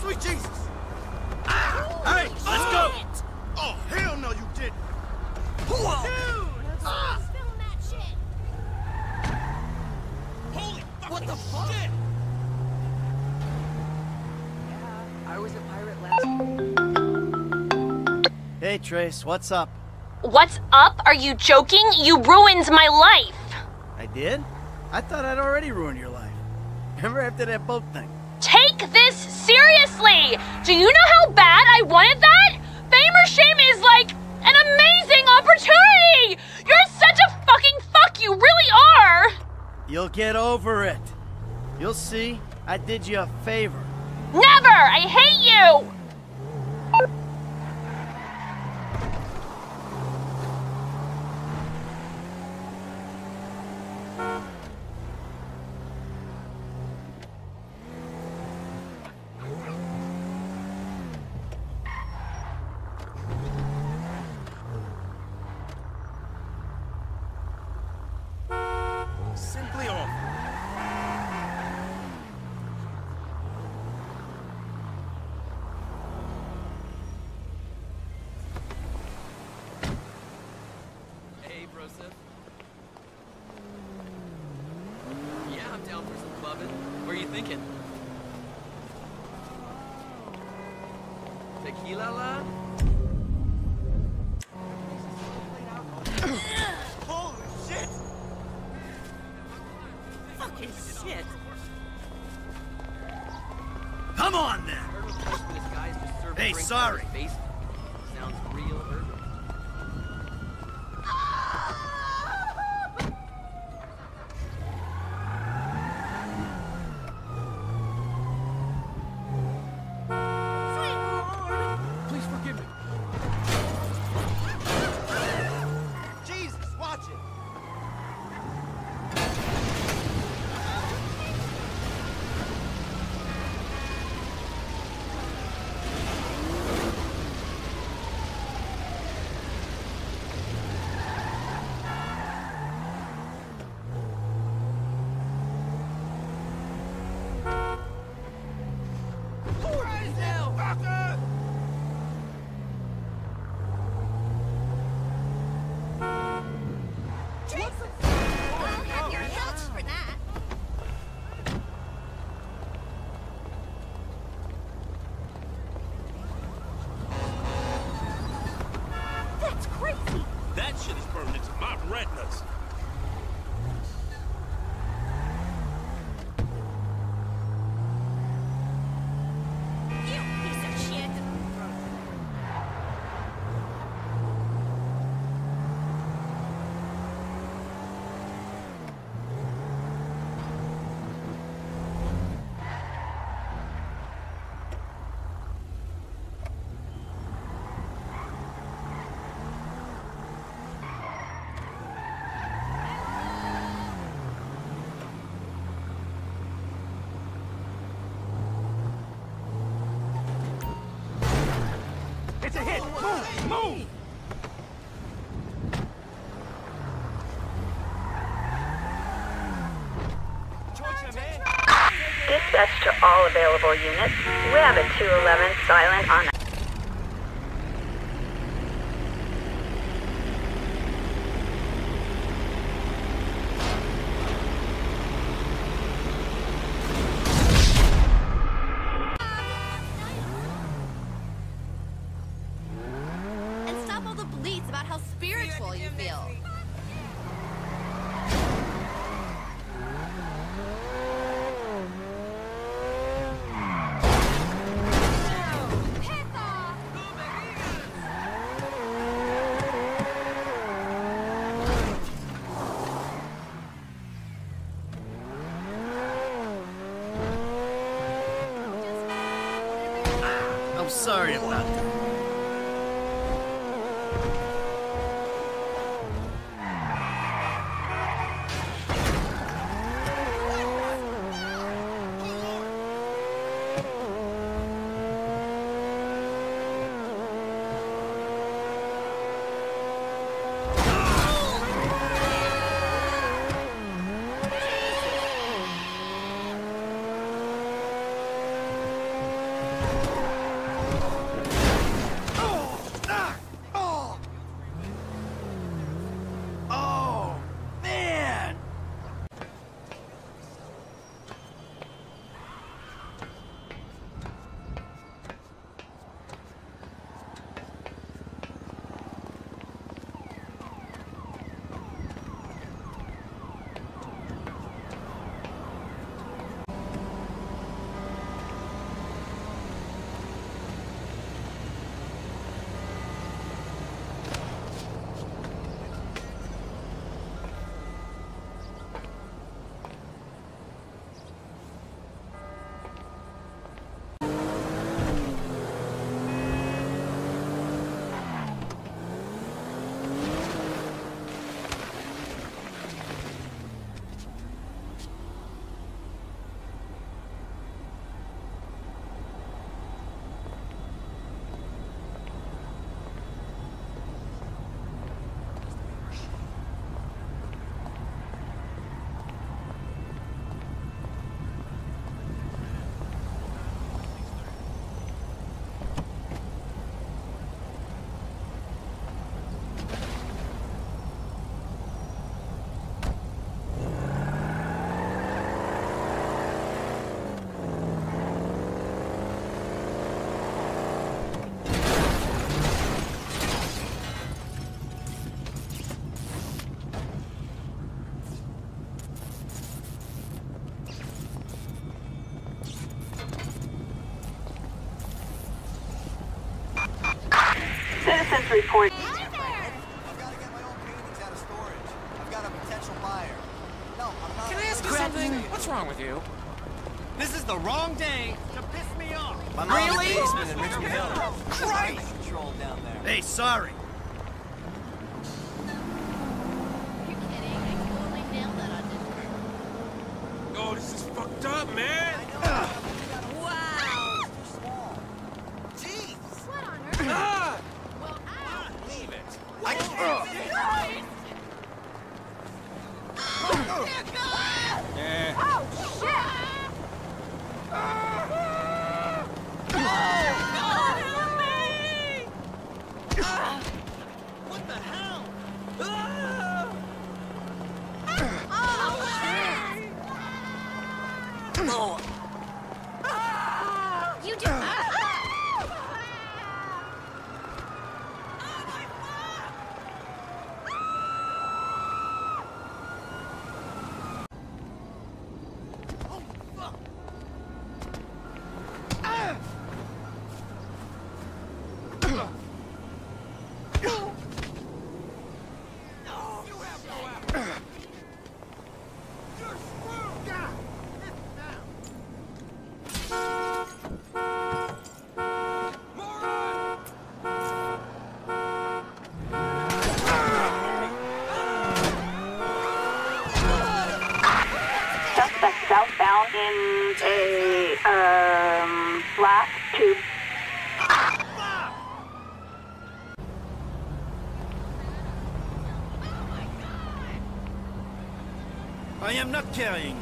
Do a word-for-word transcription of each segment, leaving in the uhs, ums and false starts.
Sweet Jesus! Ah! Hey, let's oh. go! Oh, hell no, you didn't! Whoa. Dude! Ah. Film that shit! Holy fucking What the fuck? shit! Yeah, I was a pirate last. Hey, Trace, what's up? What's up? Are you joking? You ruined my life! I did? I thought I'd already ruined your life. Remember after that boat thing? Take this seriously! Do you know how bad I wanted that? Fame or shame is like an amazing opportunity! You're such a fucking fuck, you really are! You'll get over it. You'll see, I did you a favor. Never! I hate you! Simply awful. Hey, Broseph. Yeah, I'm down for some clubbing. What are you thinking? Tequila la? Holy shit! Fucking shit! Come on, then! Heard what the rest of this guy is just serving Hey, drinks sorry. out of his face. Sounds real urban. Please forgive me. Jesus, watch it! I'll have your help for that. That's crazy! That shit is burned into my retinas. You piece of shit! It's a hit! Move! Move! Dispatch to all available units. We have a two eleven silent on. And stop all the bleats about how spiritual you feel. Piss off! I'm sorry about that. to report. I've got to get my own paintings out of storage. I've got a potential buyer. No, I'm not. Can I ask you something? What's wrong with you? This is the wrong day to piss me off. My Really? mom's basement in Richmond Hill. Christ! Control down there. Hey, sorry. Are you kidding? I totally nailed that audition. Oh, this is fucked up, man. Wow! Too small. Jeez. What on earth? Ah! Well, ow! Leave it. I can't. Christ! Oh, dear God! Eh. Oh, shit! What the hell? You do. Suspect southbound in a, um, black tube. I am not carrying.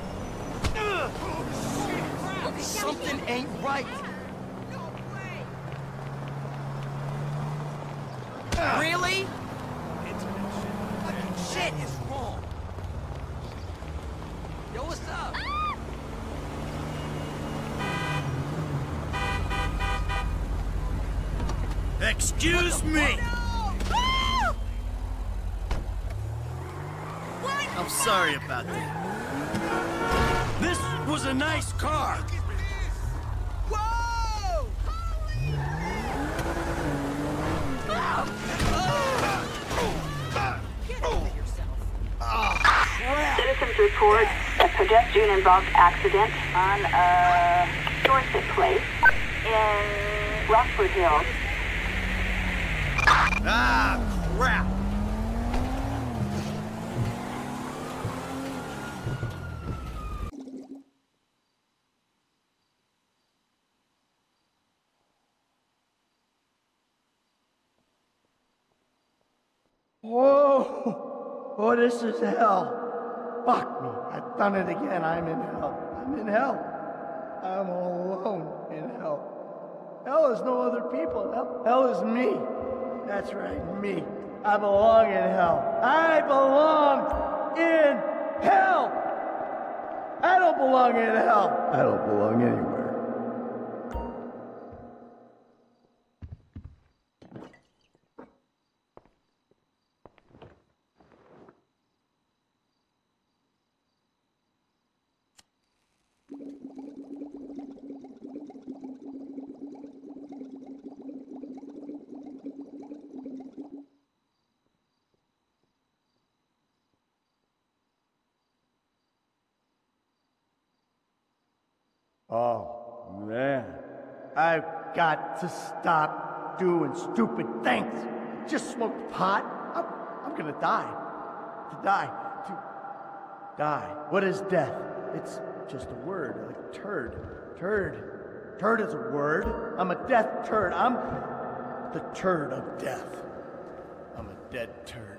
Something ain't right. Really? Fucking shit is wrong. Yo, what's up? Excuse me. I'm sorry about that. This was a nice car. Whoa! Citizens report a pedestrian-involved accident on uh, Dorset Place in Rockford Hills. Ah, crap. Whoa! Oh, this is hell. Fuck me. I've done it again. I'm in hell. I'm in hell. I'm all alone in hell. Hell is no other people. Hell, hell is me. That's right, me. I belong in hell. I belong in hell. I don't belong in hell. I don't belong anywhere. Oh, man. I've got to stop doing stupid things. I just smoked pot. I'm, I'm gonna die. To die. To die. What is death? It's just a word, like turd. Turd. Turd is a word. I'm a death turd. I'm the turd of death. I'm a dead turd.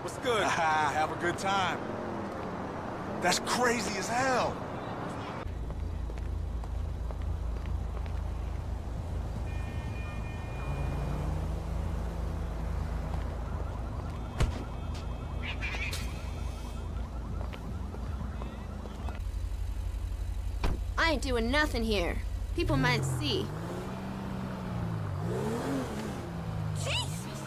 What's good? Have a good time. That's crazy as hell. I ain't doing nothing here. People might see. Jesus!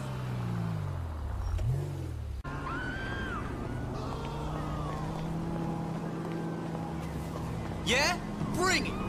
Yeah? Bring it!